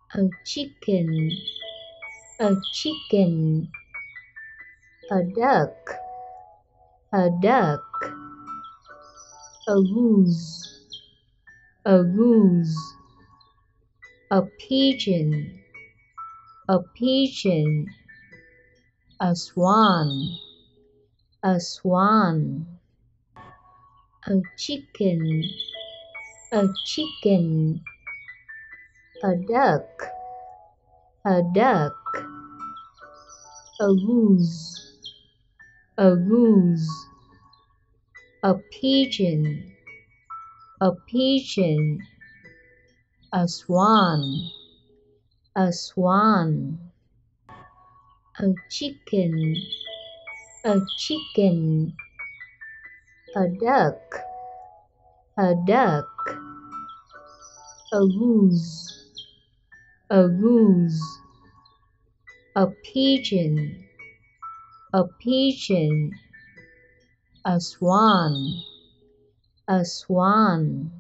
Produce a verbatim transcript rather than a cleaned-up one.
a chicken, a chicken, a duck, a duck, a goose, a goose, a pigeon, a pigeon, a swan, a swan, a chicken, a chicken, a duck, a duck, a goose, a goose, a pigeon, a pigeon, a swan, a swan, a chicken, a chicken, a duck, a duck, a goose, a goose, a pigeon, a pigeon, a swan, a swan.